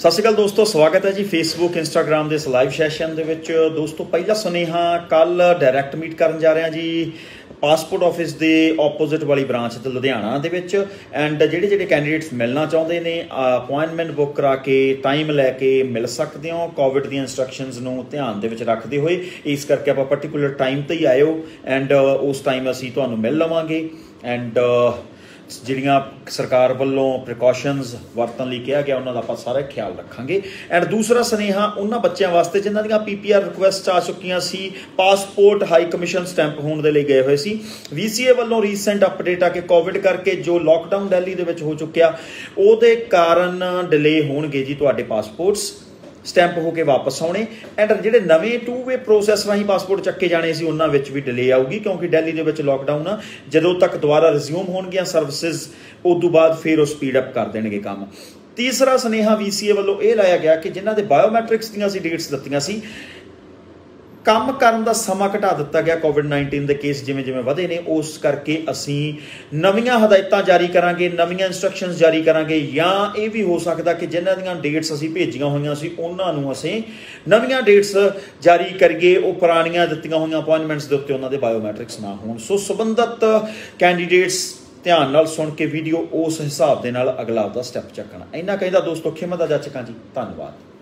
सत श्री अकाल दोस्तों, स्वागत है जी फेसबुक इंस्टाग्राम के इस लाइव सैशन के विच। दोस्तों पहला सुनेहा कल डायरैक्ट मीट करन जा रहे हैं जी पासपोर्ट ऑफिस के ओपोजिट वाली ब्रांच ते लुधियाना दे विच। एंड जिहड़े कैंडीडेट्स मिलना चाहते हैं अपॉइंटमेंट बुक करा के टाइम लैके मिल सकते हो कोविड दी इंस्ट्रक्शनस नूं ध्यान दे विच रखते हुए। इस करके आप पर्टिकुलर टाइम ते ही आयो एंड उस टाइम असीं तुहानूं मिल लवांगे। एंड ਜਿਹੜੀਆਂ सरकार वालों प्रिकॉशनस वरतन लई कहा गया उन्होंने आप सारा ख्याल रखांगे। एंड दूसरा सुनेहा उन्होंने बच्चों वास्ते जिन्हों दी PPR रिक्वेस्ट आ चुकियां सी, पासपोर्ट हाई कमीशन स्टैंप होने के लिए गए हुए सी। VCA वालों रीसेंट अपडेट आके कोविड करके जो लॉकडाउन दिल्ली दे विच हो चुकिया उहदे कारण डिले होणगे जी तुहाडे पासपोर्ट्स स्टैंप होके वापस आने। एंड जिहड़े नवे 2 वे प्रोसैस राही पासपोर्ट चक्के जाने सी उन्हां विच भी डिले आऊगी क्योंकि दिल्ली दे विच लॉकडाउन आ। जदों तक दोबारा रिज्यूम होणगियां सर्विसिज उदों बाद फिर वो स्पीड अप कर देणगे काम। तीसरा सुनेहा VCA वालों ये लाया गया कि जिन्हां दे बायोमैट्रिक्स दीयां सी डेट्स दित्तियां सी काम करन दा समा घटा दिता गया कोविड-19 के केस जिमें जिमें वधे ने। उस करके असी नवीं हदायतां जारी करांगे, नवीं इंस्ट्रक्शनस जारी करांगे, या ये भी हो सकता कि जिन्हां दीयां डेट्स असी भेजियां होईयां सी उन्हां नूं असी नवीं डेट्स जारी करिए। वो पुरानियां दित्तियां होईयां अपॉइंटमेंट्स दे उत्ते उन्हां दे बायोमैट्रिक्स ना होण। सो संबंधित कैंडीडेट्स ध्यान नाल सुन के वीडियो उस हिसाब दे नाल अगला आपदा स्टैप चकना। इन्ना कहंदा दोस्तों खिमत दा जचकां जी, धन्नवाद।